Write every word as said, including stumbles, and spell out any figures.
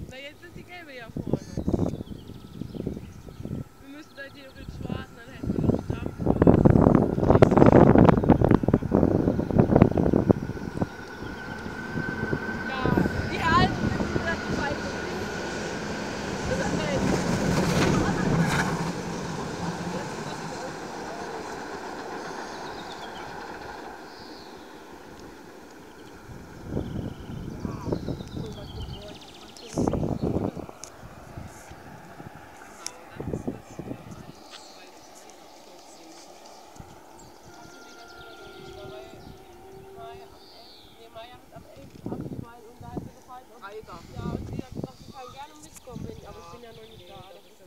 Na, jetzt ist die gelbe ja vorne. Wir müssen da theoretisch warten, dann hätten wir noch Dampf. Ja, die alten sind wieder die Scheiße. Das ist nett. Ja, und sie hat gesagt, sie kann gerne mitkommen, aber ich bin ja noch nicht da.